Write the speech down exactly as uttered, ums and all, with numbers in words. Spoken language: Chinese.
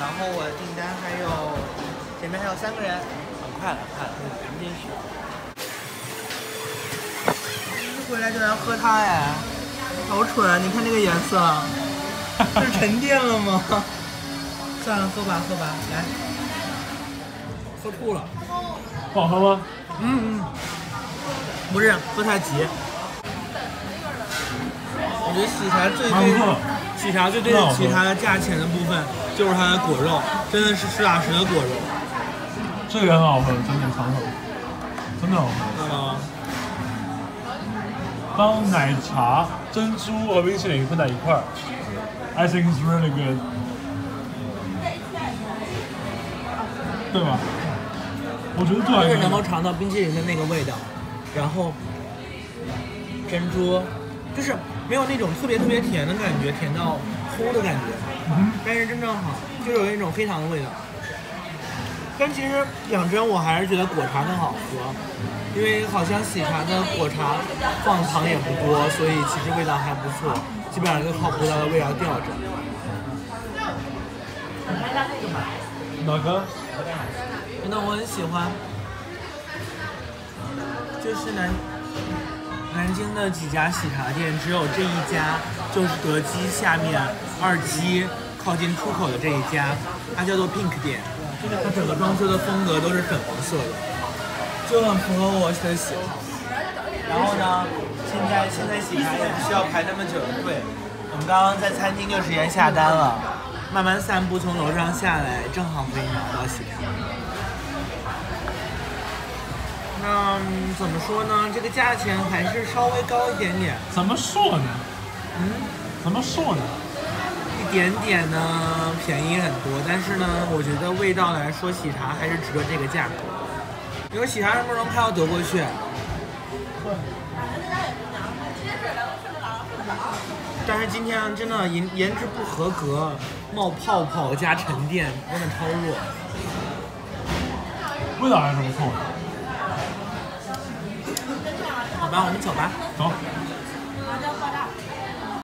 然后我的订单还有前面还有三个人，很快了，快了，赶紧去。一回来就来喝它哎，好蠢啊！你看这个颜色，这是沉淀了吗？算了，喝吧喝吧，来，喝吐了。 不好喝吗？ 嗯嗯，不是，喝太急。我觉得喜茶最对喜茶最对得起它的价钱的部分，就是它的果肉，真的是实打实的果肉。 这个很好喝，真的尝尝，真的好喝。 啊、嗯。 当奶茶、珍珠和冰淇淋混在一块儿 ，I think it's really good， 对吧？我觉得这就是能够尝到冰淇淋的那个味道，然后珍珠就是没有那种特别特别甜的感觉，甜到齁的感觉，嗯、但是真正好，就是有那种黑糖的味道。但其实讲真，我还是觉得果茶更好喝，因为好像喜茶的果茶放糖也不多，所以其实味道还不错，基本上就靠葡萄的味道吊着。 哪个？ 真的我很喜欢，就是南南京的几家喜茶店，只有这一家，就是德基下面二期靠近出口的这一家，它叫做 Pink 店。它整个装修的风格都是粉红色的，就很符合我的喜好。然后呢，现在现在喜茶也不需要排那么久的队，我们刚刚在餐厅就直接下单了，慢慢散步从楼上下来，正好可以拿到喜茶。那、嗯、怎么说呢？这个价钱还是稍微高一点点。 怎么说呢？ 嗯， 怎么说呢？ 一点点呢，便宜很多，但是呢，我觉得味道来说，喜茶还是值得这个价格。因为喜茶什么时候开到德国去？但是今天真的颜颜值不合格，冒泡泡加沉淀，真的超弱。 味道还是不错的。 好吧，我们走吧。 走。